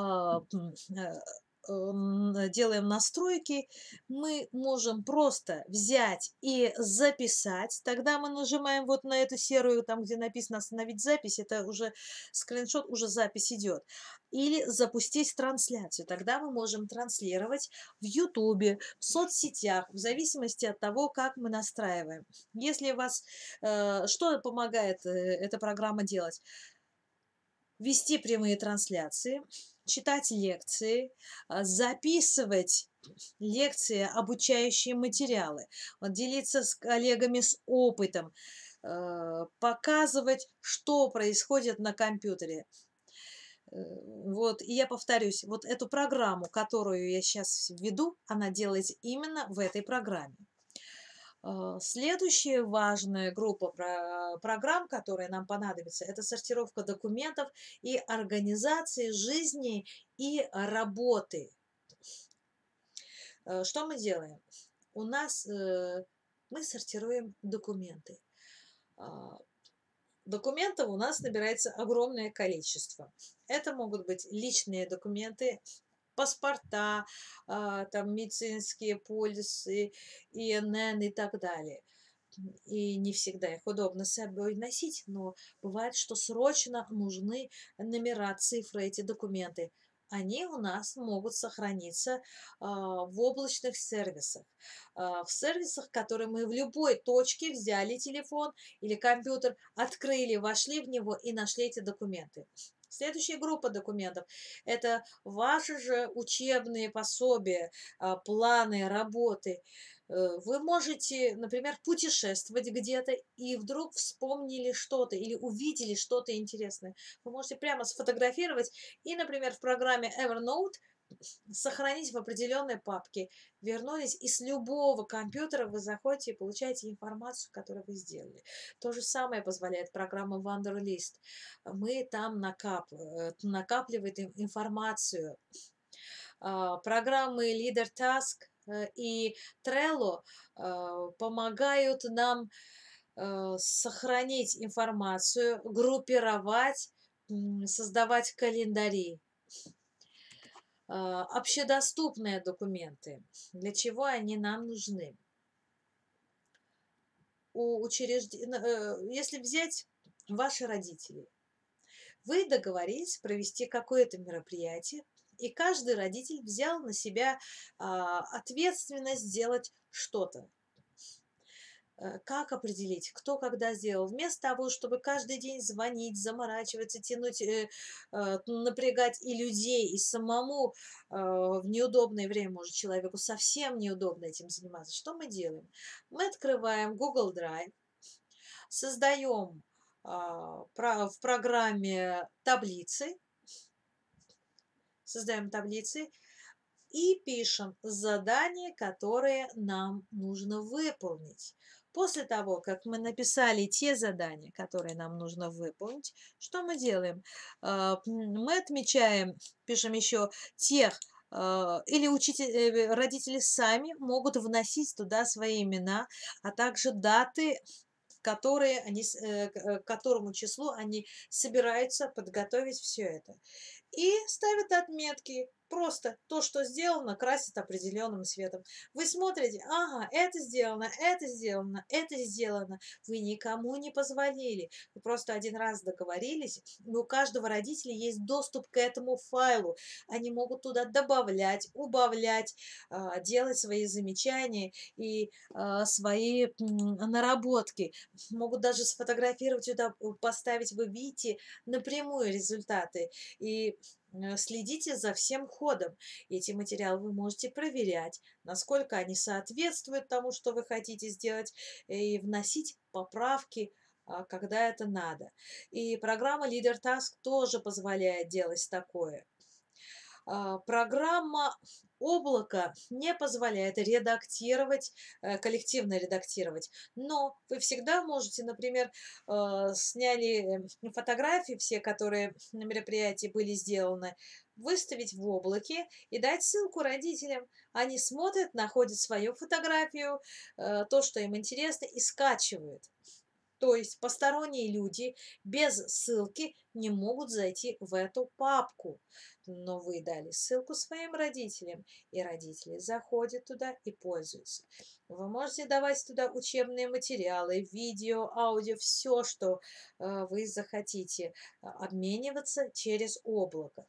делаем настройки, мы можем просто взять и записать. Тогда мы нажимаем вот на эту серую, там, где написано «Остановить запись», это уже скриншот, уже запись идет. Или запустить трансляцию. Тогда мы можем транслировать в Ютубе, в соцсетях, в зависимости от того, как мы настраиваем. Если у вас что помогает эта программа делать? Вести прямые трансляции, читать лекции, записывать лекции, обучающие материалы, вот делиться с коллегами с опытом, показывать, что происходит на компьютере. Вот, и я повторюсь, вот эту программу, которую я сейчас веду, она делается именно в этой программе. Следующая важная группа программ, которая нам понадобится, это сортировка документов и организации жизни и работы. Что мы делаем? Мы сортируем документы. А, Документов у нас набирается огромное количество. Это могут быть личные документы, паспорта, там медицинские полисы, ИНН и так далее. И не всегда их удобно с собой носить, но бывает, что срочно нужны номера, цифры, эти документы. Они у нас могут сохраниться в облачных сервисах, в сервисах, которые мы в любой точке взяли телефон или компьютер, открыли, вошли в него и нашли эти документы. Следующая группа документов – это ваши же учебные пособия, планы работы. Вы можете, например, путешествовать где-то и вдруг вспомнили что-то или увидели что-то интересное. Вы можете прямо сфотографировать и, например, в программе Evernote сохранить в определенной папке. Вернулись, и с любого компьютера вы заходите и получаете информацию, которую вы сделали. То же самое позволяет программа Wunderlist. Мы там накапливаем информацию. Программы Leader Task и Trello помогают нам сохранить информацию, группировать, создавать календари. Общедоступные документы. Для чего они нам нужны? Если взять ваши родители, вы договорились провести какое-то мероприятие, и каждый родитель взял на себя ответственность сделать что-то. Как определить, кто когда сделал? Вместо того, чтобы каждый день звонить, заморачиваться, тянуть, напрягать и людей, и самому в неудобное время, может, человеку совсем неудобно этим заниматься, что мы делаем? Мы открываем Google Drive, создаем в программе создаем таблицы и пишем задания, которые нам нужно выполнить. После того, как мы написали те задания, которые нам нужно выполнить, что мы делаем? Мы отмечаем, пишем еще тех, или родители сами могут вносить туда свои имена, а также даты, которые к которому числу они собираются подготовить все это. И ставят отметки. Просто то, что сделано, красят определенным цветом. Вы смотрите, ага, это сделано, это сделано, это сделано. Вы никому не позвонили. Вы просто один раз договорились. И у каждого родителя есть доступ к этому файлу. Они могут туда добавлять, убавлять, делать свои замечания и свои наработки. Могут даже сфотографировать туда, поставить. Вы видите напрямую результаты. И следите за всем ходом. Эти материалы вы можете проверять, насколько они соответствуют тому, что вы хотите сделать, и вносить поправки, когда это надо. И программа Leader Task тоже позволяет делать такое. Программа облака не позволяет редактировать, коллективно редактировать, но вы всегда можете, например, сняли фотографии все, которые на мероприятии были сделаны, выставить в облаке и дать ссылку родителям. Они смотрят, находят свою фотографию, то, что им интересно, и скачивают. То есть посторонние люди без ссылки не могут зайти в эту папку. Но вы дали ссылку своим родителям, и родители заходят туда и пользуются. Вы можете давать туда учебные материалы, видео, аудио, все, что вы захотите, обмениваться через облако.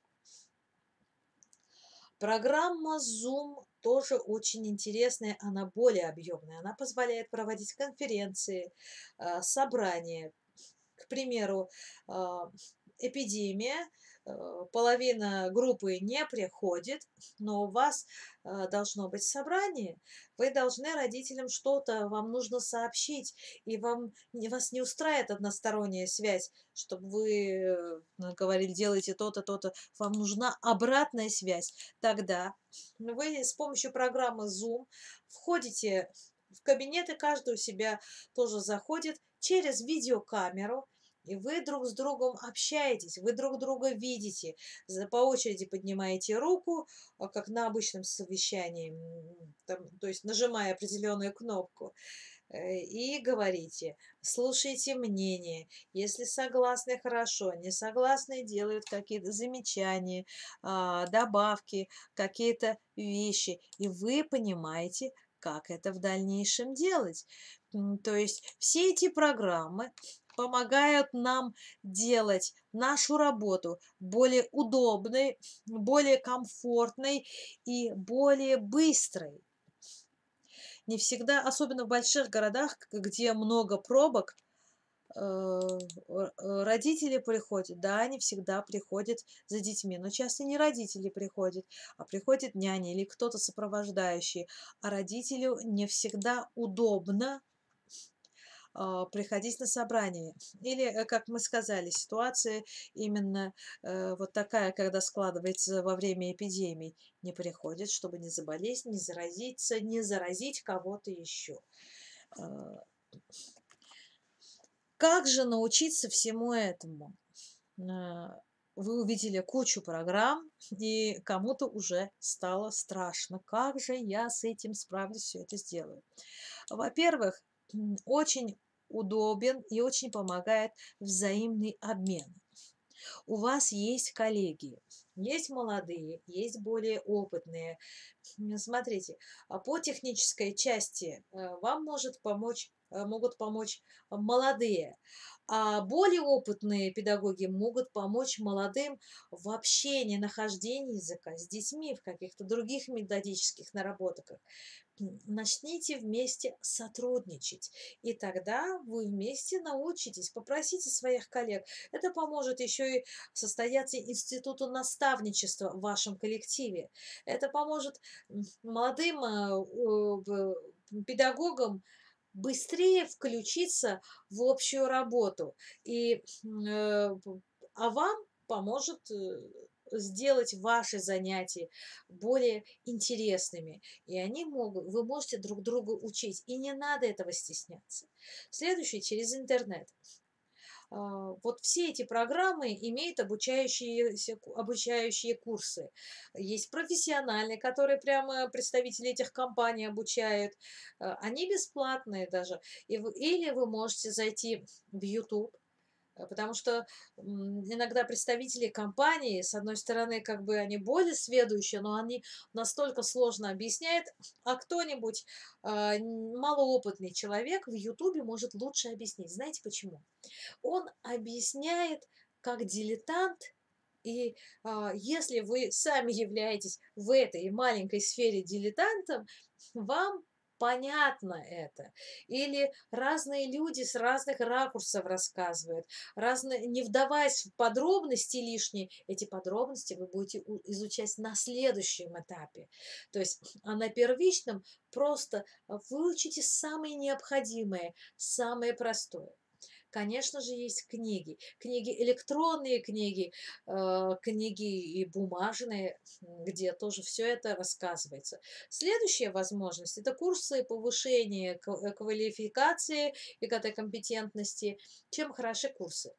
Программа Zoom тоже очень интересная, она более объемная. Она позволяет проводить конференции, собрания. К примеру, а, эпидемия, половина группы не приходит, но у вас должно быть собрание. Вы должны родителям что-то, вам нужно сообщить, и вас не устраивает односторонняя связь, чтобы вы говорили, делайте то-то, то-то. Вам нужна обратная связь. Тогда вы с помощью программы Zoom входите в кабинет, и каждый у себя тоже заходит через видеокамеру, и вы друг с другом общаетесь, вы друг друга видите, по очереди поднимаете руку, как на обычном совещании, то есть нажимая определенную кнопку, и говорите, слушайте мнение. Если согласны, хорошо, не согласны, делают какие-то замечания, добавки, какие-то вещи, и вы понимаете, как это в дальнейшем делать. То есть все эти программы помогают нам делать нашу работу более удобной, более комфортной и более быстрой. Не всегда, особенно в больших городах, где много пробок, родители приходят. Да, они всегда приходят за детьми, но часто не родители приходят, а приходит няня или кто-то сопровождающий. А родителю не всегда удобно приходить на собрание. Или, как мы сказали, ситуация именно вот такая, когда складывается во время эпидемий. Не приходит, чтобы не заболеть, не заразиться, не заразить кого-то еще. А, Как же научиться всему этому? Вы увидели кучу программ, и кому-то уже стало страшно. Как же я с этим справлюсь, все это сделаю? Во-первых, очень удобен и очень помогает взаимный обмен. У вас есть коллеги, есть молодые, есть более опытные. Смотрите, по технической части вам могут помочь молодые, а более опытные педагоги могут помочь молодым в общении, нахождении языка с детьми, в каких-то других методических наработках. Начните вместе сотрудничать, и тогда вы вместе научитесь. Попросите своих коллег. Это поможет еще и состояться институту наставничества в вашем коллективе. Это поможет молодым педагогам быстрее включиться в общую работу. И, а вам поможет сделать ваши занятия более интересными. И вы можете друг друга учить. И не надо этого стесняться. Следующее через интернет. Вот все эти программы имеют обучающие курсы. Есть профессиональные, которые прямо представители этих компаний обучают. Они бесплатные даже. Или вы можете зайти в YouTube. Потому что иногда представители компании, с одной стороны, как бы они более сведущие, но они настолько сложно объясняют, а кто-нибудь малоопытный человек в Ютубе может лучше объяснить. Знаете почему? Он объясняет как дилетант, и если вы сами являетесь в этой маленькой сфере дилетантом, вам понятно это. Или разные люди с разных ракурсов рассказывают, не вдаваясь в подробности лишние, эти подробности вы будете изучать на следующем этапе. То есть, а на первичном просто выучите самое необходимое, самое простое. Конечно же, есть книги. Книги, электронные книги, книги и бумажные, где тоже все это рассказывается. Следующая возможность — это курсы повышения квалификации и компетентности. Чем хороши курсы?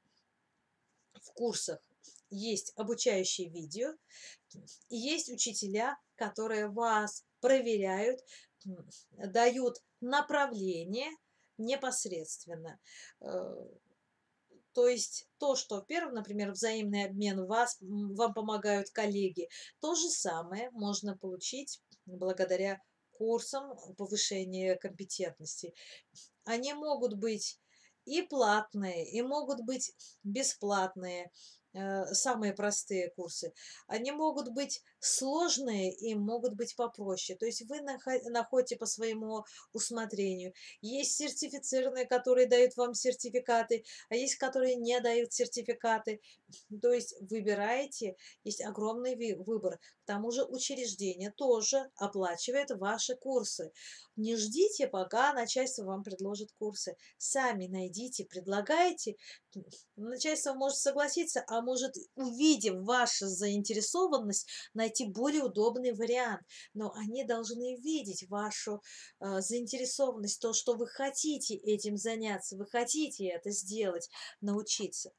В курсах есть обучающие видео, и есть учителя, которые вас проверяют, дают направление непосредственно. Э, То есть то, что первое, например, взаимный обмен вам помогают коллеги, то же самое можно получить благодаря курсам повышения компетентности. Они могут быть и платные, и могут быть бесплатные, самые простые курсы. Они могут быть сложные и могут быть попроще. То есть вы находите по своему усмотрению. Есть сертифицированные, которые дают вам сертификаты, а есть, которые не дают сертификаты. То есть выбираете, есть огромный выбор. К тому же учреждение тоже оплачивает ваши курсы. Не ждите, пока начальство вам предложит курсы. Сами найдите, предлагайте. Начальство может согласиться, а может, увидев вашу заинтересованность, найти более удобный вариант. Но они должны видеть вашу заинтересованность, то, что вы хотите этим заняться, вы хотите это сделать, научиться.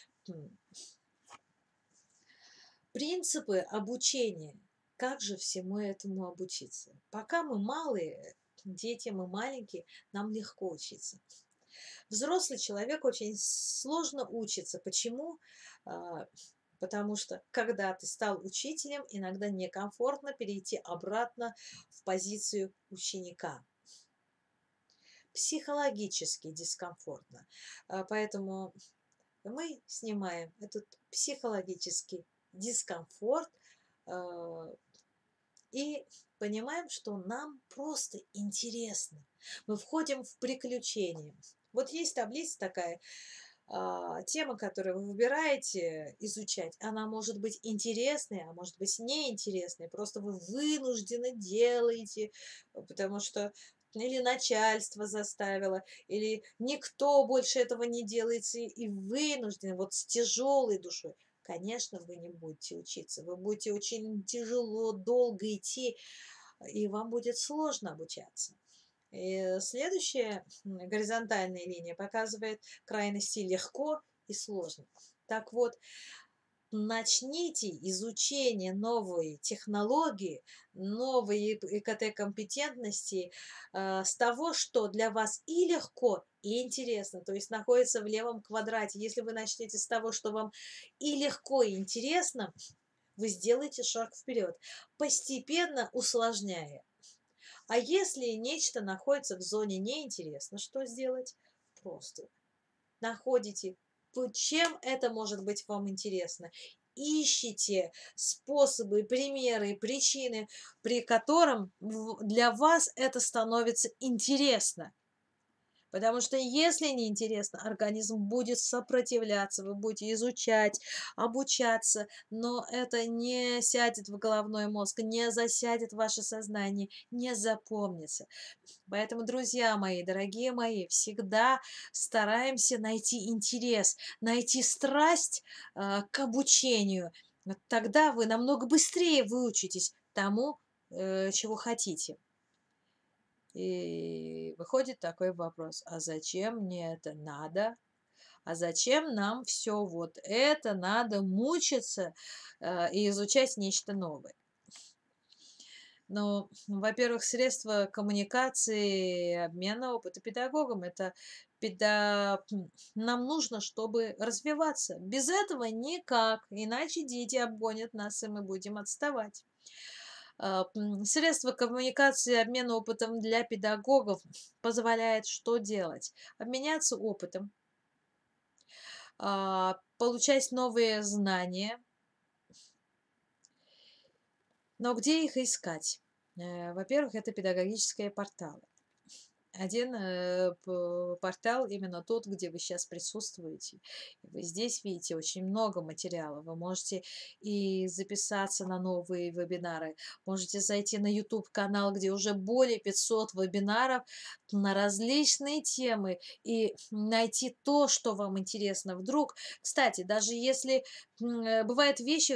Принципы обучения. Как же всему этому обучиться? Пока мы малые, дети, мы маленькие, нам легко учиться. Взрослый человек очень сложно учится. Почему? А, Потому что, когда ты стал учителем, иногда некомфортно перейти обратно в позицию ученика. Психологически дискомфортно. Поэтому мы снимаем этот психологический дискомфорт а, и понимаем, что нам просто интересно. Мы входим в приключения. Вот есть таблица такая, тема, которую вы выбираете изучать, она может быть интересной, а может быть неинтересной. Просто вы вынуждены делаете, потому что или начальство заставило, или никто больше этого не делает, и вынуждены, вот с тяжелой душой. Конечно, вы не будете учиться, вы будете очень тяжело, долго идти, и вам будет сложно обучаться. И следующая горизонтальная линия показывает крайности легко и сложно. Так вот, начните изучение новой технологии, новой ИКТ-компетентности с того, что для вас и легко, и интересно, то есть находится в левом квадрате. Если вы начнете с того, что вам и легко, и интересно, вы сделаете шаг вперед, постепенно усложняя. А если нечто находится в зоне неинтересно, что сделать? Просто находите, чем это может быть вам интересно. Ищите способы, примеры, причины, при котором для вас это становится интересно. Потому что если неинтересно, организм будет сопротивляться, вы будете изучать, обучаться, но это не сядет в головной мозг, не засядет в ваше сознание, не запомнится. Поэтому, друзья мои, дорогие мои, всегда стараемся найти интерес, найти страсть к обучению. Вот тогда вы намного быстрее выучитесь тому, чего хотите. И выходит такой вопрос: а зачем мне это надо? А зачем нам все вот это надо мучиться, и изучать нечто новое? Ну, во-первых, средства коммуникации, обмена опыта педагогом — это нам нужно, чтобы развиваться. Без этого никак, иначе дети обгонят нас, и мы будем отставать. Средства коммуникации, обмен опытом для педагогов позволяет что делать? Обменяться опытом, получать новые знания, но где их искать? Во-первых, это педагогические порталы. Один портал именно тот, где вы сейчас присутствуете. Вы здесь видите очень много материала. Вы можете и записаться на новые вебинары, можете зайти на YouTube-канал, где уже более 500 вебинаров на различные темы, и найти то, что вам интересно. Вдруг, кстати, даже если бывают вещи,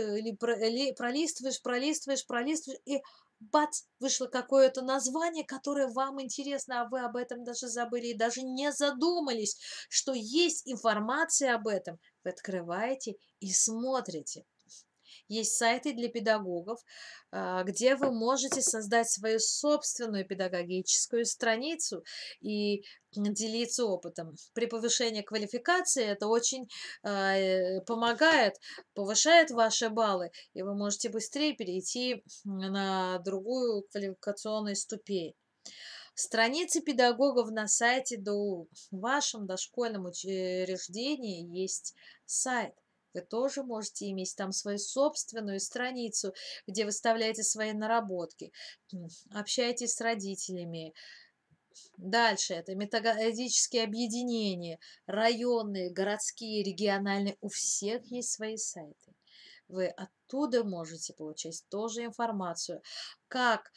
пролистываешь, и бац, вышло какое-то название, которое вам интересно, а вы об этом даже забыли и даже не задумались, что есть информация об этом. Вы открываете и смотрите. Есть сайты для педагогов, где вы можете создать свою собственную педагогическую страницу и делиться опытом. При повышении квалификации это очень помогает, повышает ваши баллы, и вы можете быстрее перейти на другую квалификационную ступень. Страницы педагогов на сайте в вашем дошкольном учреждении есть сайт. Вы тоже можете иметь там свою собственную страницу, где выставляете свои наработки, общаетесь с родителями. Дальше это методические объединения, районные, городские, региональные. У всех есть свои сайты. Вы оттуда можете получать тоже информацию, как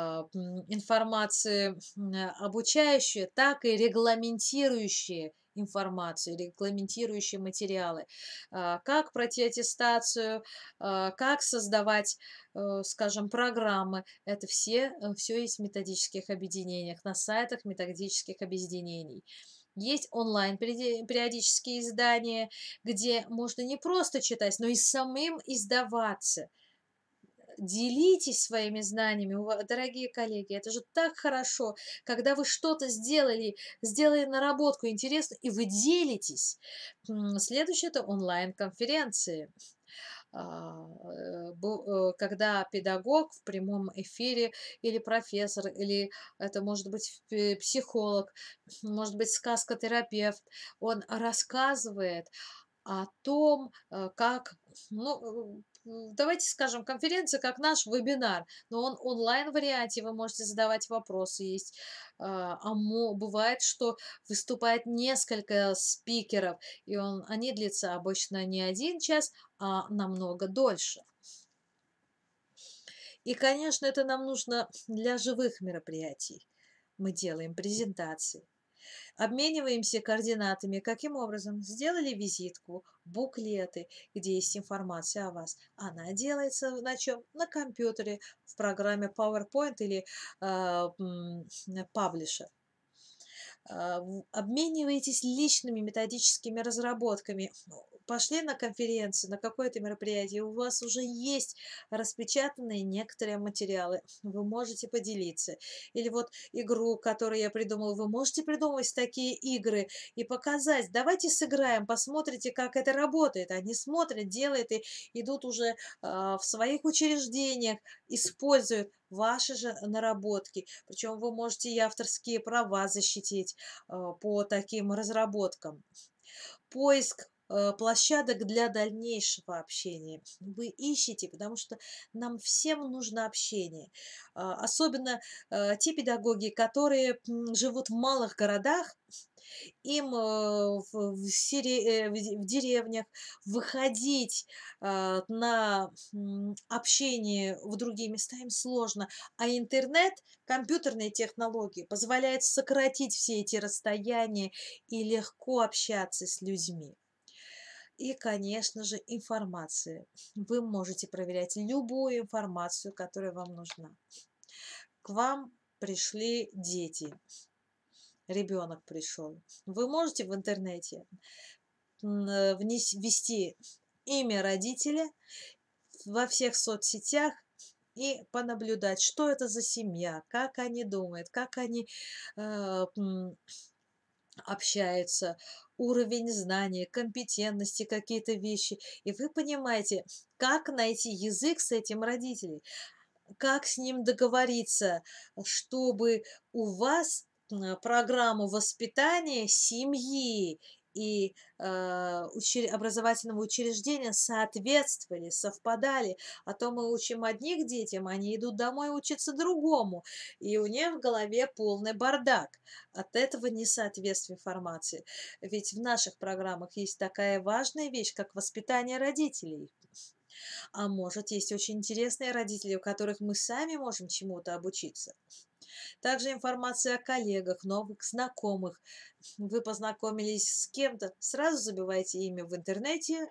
информацию обучающую, так и регламентирующие информацию, регламентирующие материалы, как пройти аттестацию, как создавать, скажем, программы. Это все есть в методических объединениях, на сайтах методических объединений. Есть онлайн периодические издания, где можно не просто читать, но и самим издаваться. Делитесь своими знаниями, дорогие коллеги. Это же так хорошо, когда вы что-то сделали наработку интересную, и вы делитесь. Следующее — это онлайн-конференции. Когда педагог в прямом эфире или профессор, или это может быть психолог, может быть сказкотерапевт, он рассказывает о том, как, ну, давайте скажем, конференция как наш вебинар, но он онлайн-варианте, вы можете задавать вопросы, есть, бывает, что выступает несколько спикеров, и они длятся обычно не 1 час, а намного дольше. И, конечно, это нам нужно для живых мероприятий. Мы делаем презентации. Обмениваемся координатами. Каким образом? Сделали визитку, буклеты, где есть информация о вас. Она делается на чем? На компьютере, в программе PowerPoint или Publisher. Обмениваетесь личными методическими разработками. Пошли на конференцию, на какое-то мероприятие, у вас уже есть распечатанные некоторые материалы, вы можете поделиться. Или вот игру, которую я придумала, вы можете придумывать такие игры и показать. Давайте сыграем, посмотрите, как это работает. Они смотрят, делают и идут уже в своих учреждениях, используют ваши же наработки. Причем вы можете и авторские права защитить по таким разработкам. Поиск площадок для дальнейшего общения. Вы ищете, потому что нам всем нужно общение. Особенно те педагоги, которые живут в малых городах, им в деревнях выходить на общение в другие места им сложно, а интернет, компьютерные технологии позволяют сократить все эти расстояния и легко общаться с людьми. И, конечно же, информация. Вы можете проверять любую информацию, которая вам нужна. К вам пришли дети, ребенок пришел. Вы можете в интернете ввести имя родителя во всех соцсетях и понаблюдать, что это за семья, как они думают, как они э, м, общаются, уровень знаний, компетентности, какие-то вещи. И вы понимаете, как найти язык с этим родителем, как с ним договориться, чтобы у вас программу воспитания семьи и образовательного учреждения соответствовали, совпадали. А то мы учим одних детям, они идут домой учиться другому, и у них в голове полный бардак от этого несоответствия информации. Ведь в наших программах есть такая важная вещь, как воспитание родителей. А может, есть очень интересные родители, у которых мы сами можем чему-то обучиться. Также информация о коллегах, новых знакомых. Вы познакомились с кем-то, сразу забивайте имя в интернете,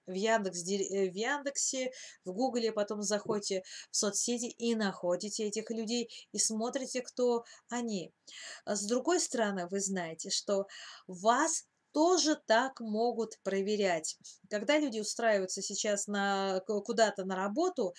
в Яндексе, в Гугле, потом заходите в соцсети и находите этих людей и смотрите, кто они. А с другой стороны, вы знаете, что вас тоже так могут проверять. Когда люди устраиваются сейчас куда-то на работу,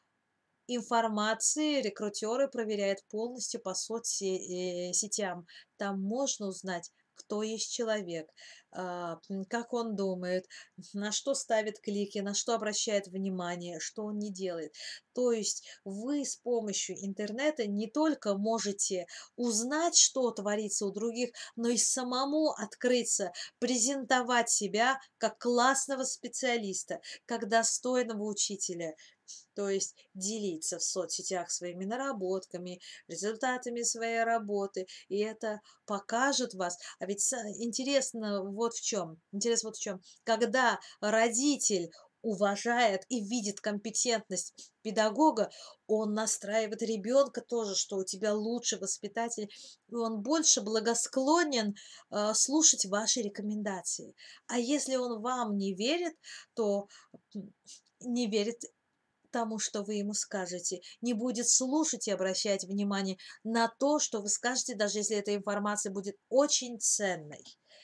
информации рекрутеры проверяют полностью по соцсетям. Там можно узнать, кто есть человек, как он думает, на что ставит клики, на что обращает внимание, что он не делает. То есть вы с помощью интернета не только можете узнать, что творится у других, но и самому открыться, презентовать себя как классного специалиста, как достойного учителя. То есть делиться в соцсетях своими наработками, результатами своей работы, и это покажет вас. А ведь интересно вот в чем. Интерес вот в чем. Когда родитель уважает и видит компетентность педагога, он настраивает ребенка тоже, что у тебя лучший воспитатель, и он больше благосклонен слушать ваши рекомендации. А если он вам не верит, то не верит тому, что вы ему скажете, не будет слушать и обращать внимание на то, что вы скажете, даже если эта информация будет очень ценной.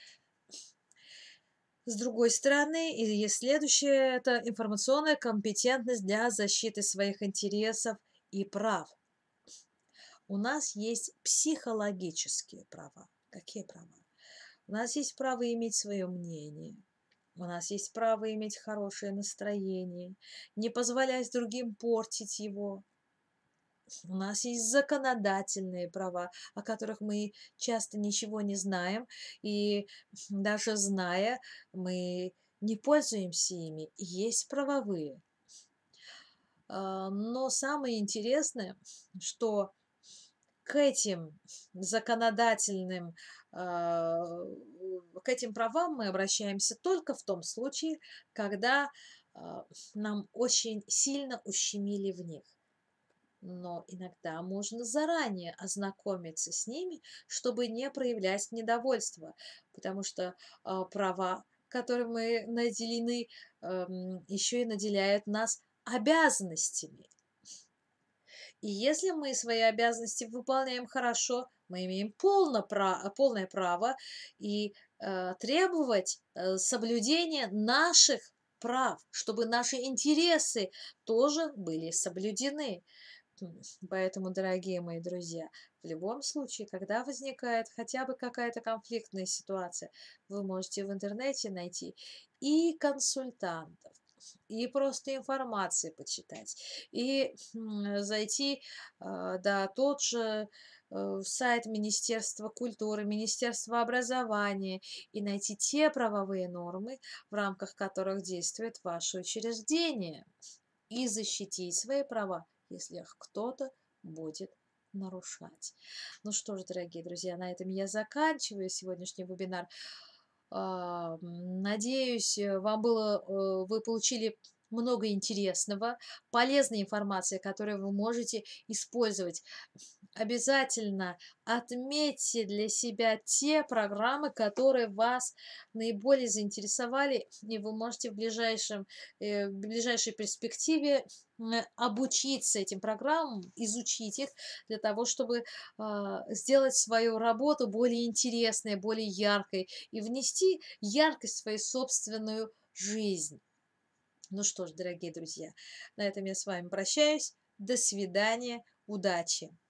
С другой стороны, и есть следующее, это информационная компетентность для защиты своих интересов и прав. У нас есть психологические права. Какие права? У нас есть право иметь свое мнение. У нас есть право иметь хорошее настроение, не позволять другим портить его. У нас есть законодательные права, о которых мы часто ничего не знаем, и даже зная, мы не пользуемся ими. Есть правовые. Но самое интересное, что к этим законодательным, а, к этим правам мы обращаемся только в том случае, когда нам очень сильно ущемили в них. Но иногда можно заранее ознакомиться с ними, чтобы не проявлять недовольство, потому что права, которыми мы наделены, еще и наделяют нас обязанностями. И если мы свои обязанности выполняем хорошо, мы имеем полное право и требовать соблюдения наших прав, чтобы наши интересы тоже были соблюдены. Поэтому, дорогие мои друзья, в любом случае, когда возникает хотя бы какая-то конфликтная ситуация, вы можете в интернете найти и консультантов, и просто информации почитать, и зайти, да, тот же сайт Министерства культуры, Министерства образования и найти те правовые нормы, в рамках которых действует ваше учреждение, и защитить свои права, если их кто-то будет нарушать. Ну что ж, дорогие друзья, на этом я заканчиваю сегодняшний вебинар. Надеюсь, вы получили много интересного, полезной информации, которую вы можете использовать. Обязательно отметьте для себя те программы, которые вас наиболее заинтересовали, и вы можете в ближайшей перспективе обучиться этим программам, изучить их для того, чтобы сделать свою работу более интересной, более яркой и внести яркость в свою собственную жизнь. Ну что ж, дорогие друзья, на этом я с вами прощаюсь. До свидания, удачи!